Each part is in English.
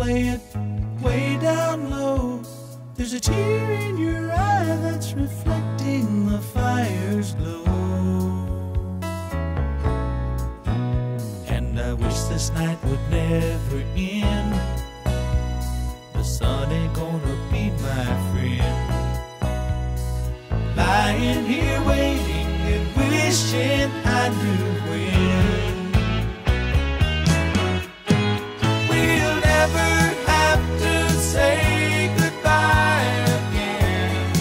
play it way down low. There's a tear in your eye that's reflecting the fire's glow. And I wish this night would never end. The sun ain't gonna be my friend. Lying here waiting and wishing I knew when. We'll never have to say goodbye again.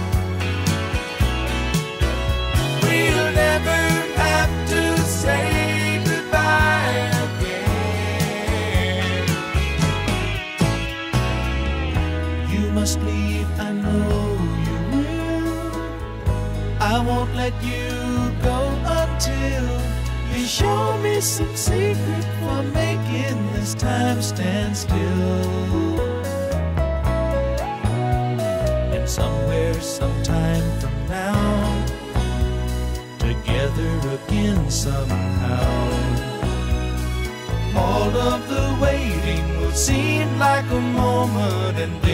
We'll never have to say goodbye again. You must leave, I know you will. I won't let you go until you show me some secret for making this time stand still. And somewhere, sometime from now, together again somehow, all of the waiting will seem like a moment, and